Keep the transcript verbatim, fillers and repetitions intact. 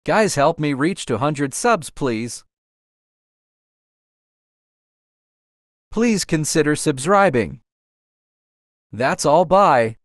Guys, help me reach to one hundred subs, please. Please consider subscribing. That's all, bye.